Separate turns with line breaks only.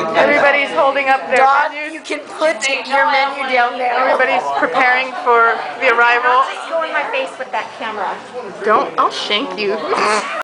Everybody's holding up their
Dog,
menus.
you can put your menu down there.
Everybody's preparing for the arrival.
Go in my face with that camera.
Don't, I'll shank you.